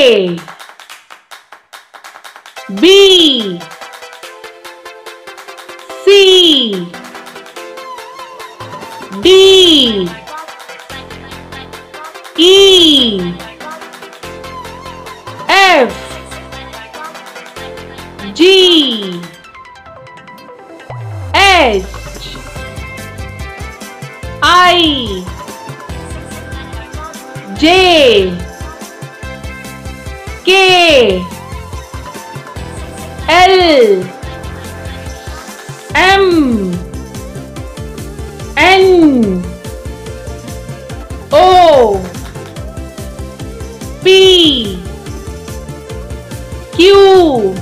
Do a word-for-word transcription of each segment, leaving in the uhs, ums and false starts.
A B C D E F G H I J K L M N O P Q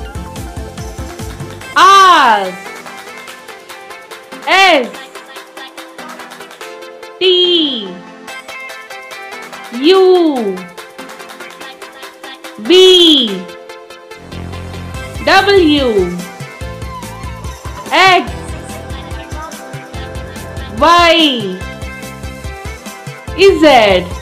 R S T U V W X Y Z